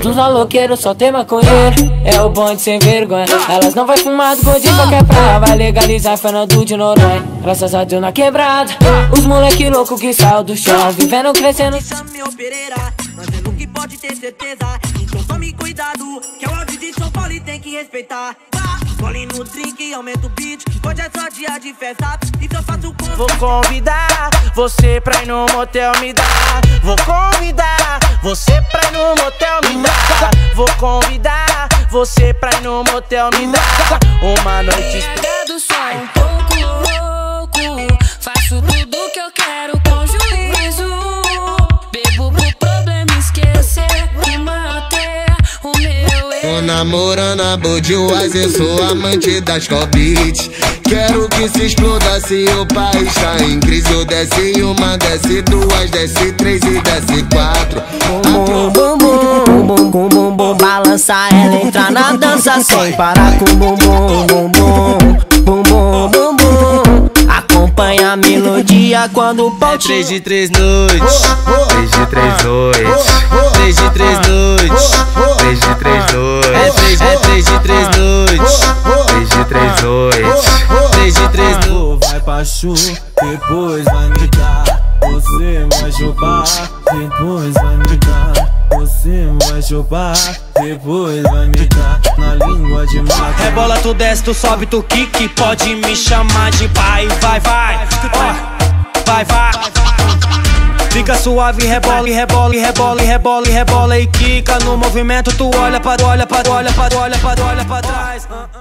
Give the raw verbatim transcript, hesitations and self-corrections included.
Todos maloqueiros, só tem maconheiro. É o bonde sem vergonha. Elas não vai fumar do gol de qualquer praia. Vai legalizar Fernando de Noronha. Graças a Deus na quebrada. Os moleque louco que saiu do chão, vivendo, crescendo. Meu Pereira, fazendo o que pode ter certeza. Então tome cuidado, que é o áudio de São Paulo e tem que respeitar. Escolhe no drink e aumenta o beat. Hoje é só dia de festa, então faço com. Vou convidar você pra ir no motel me dar. Vou convidar você pra ir no motel me dar. Vou convidar você pra ir no motel me dar. Uma noite do som um pouco louco. Faço tudo que eu quero com juízo. Bebo pro problema esquecer e manter o meu eu. Tô namorando a Budweiser, sou amante das Cobit. Quero que se exploda se o país tá em crise. Eu desce uma, desce duas, desce três e desce quatro. Bum, bum, bum, bum, bum, bum, bum. Balança ela, entra na dança sem parar com bum, bum, bum, bum, bum, bum, bum, bum. Acompanha a melodia quando o pau te... Três de três noites, três de três noites, três de três noites, três de três noites, é três, é três de três noites, três de três noites, três de três noites. Vai pra chu, depois vai me dar. Você vai chupar, depois vai me dar. Você vai chupar, depois vai me dar. Na língua de maca. Rebola, tu desce, tu sobe, tu quique. Pode me chamar de pai, vai, vai, ó, vai, vai. Fica suave, rebola, e rebola, e rebola, e rebola, e rebola e quica no movimento. Tu olha pra, olha pra, olha pra, olha pra, olha pra trás.